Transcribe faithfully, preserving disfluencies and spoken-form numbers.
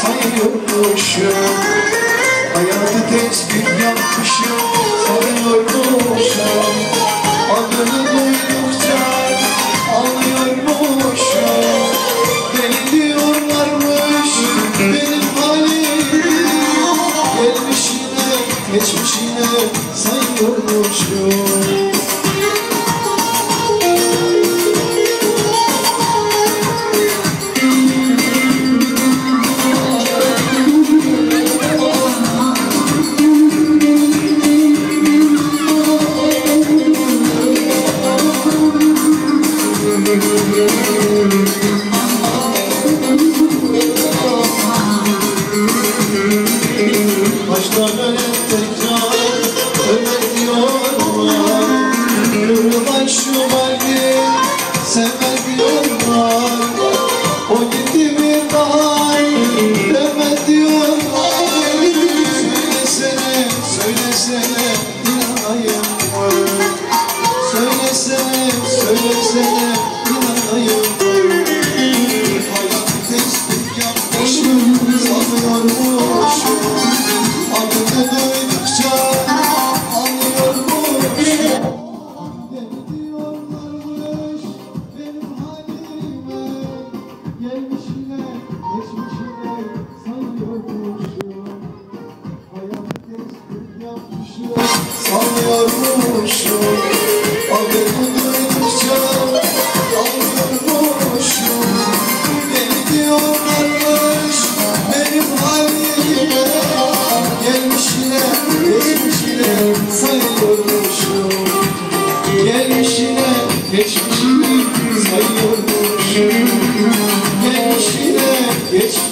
sayıyormuşum. Hayatı tesbih yapmışım, sanıyormuşum. Adını duydukça ağlıyormuşum. Beni diyorlarmış benim halim, gelmişine geçmişine sayıyormuşum. Baştan ölen tekrar ölen diyorlar. Kırılan şu kalbi sevmez diyorlar. O gitti bir daha dönmez diyorlar. Söylesene, söylesene inanayım mı? Söylesene, söylesene inanayım mı? Hayatı tesbih yapmışım, sanıyormuşum. Adını duydukça ağlıyormuşum. Beni diyorlarmış benim halime, gelmişine geçmişine sayıyormuşum. Hayatı tesbih yapmışım, sanıyormuşum. Adını duydukça ağlıyormuşum. Beni diyorlarmış benim halime, gelmişine geçmişine sayıyormuşum. Gelmişine geçmişine sayıyormuşum. Gelmişine geçmişine